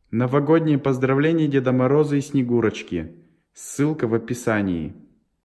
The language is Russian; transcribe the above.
Новогодние поздравления Деда Мороза и Снегурочки. Ссылка в описании.